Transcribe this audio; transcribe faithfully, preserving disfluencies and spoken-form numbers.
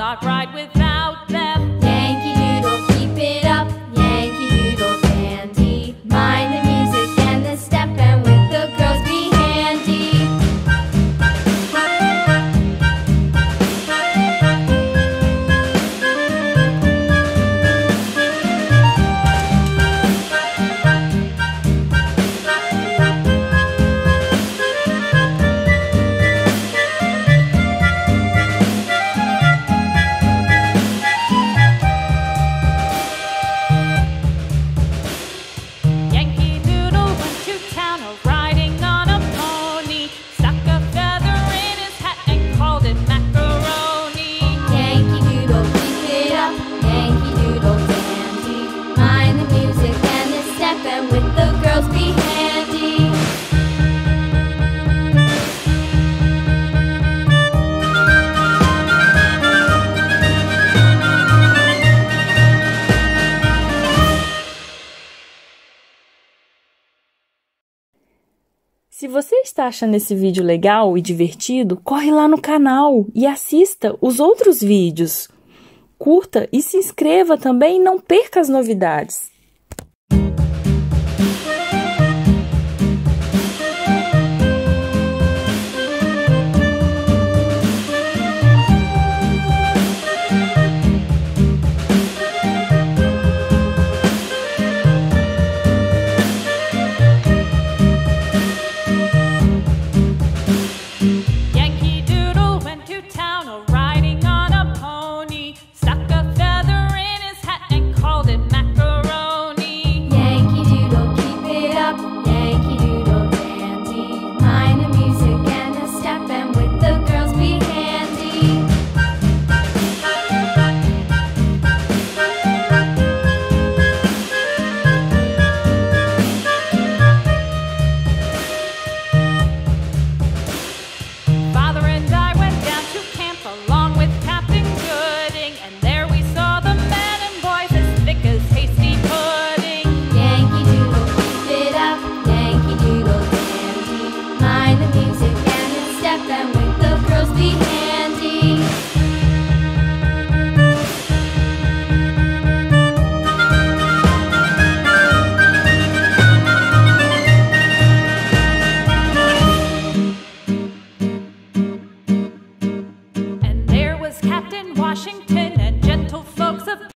not right without them. Yankee Doodle, keep it up, Yankee Doodle dandy. Mind the music and the step, and with the girls be handy. Yankee Doodle went to town a-riding on a pony, stuck a feather in his hat and called it macaroni. Yankee Doodle, keep it up, Yankee Doodle dandy. Mind the music and the step, and with the girls be handy. Se você está achando esse vídeo legal e divertido, corre lá no canal e assista os outros vídeos. Curta e se inscreva também e não perca as novidades. Yankee Doodle went to town a-riding on a pony, stuck a feather in his hat and called it macaroni. Yankee Doodle, keep it up, Yankee Doodle dandy. Mind the music and the step, and with the girls be handy. Father and I went down to camp along with Captain Gooding, and there we saw the men and boys as thick as hasty pudding. Yankee Doodle, keep it up, Yankee Doodle dandy. Mind the music and the step, and with the girls be handy. And there was Captain Washington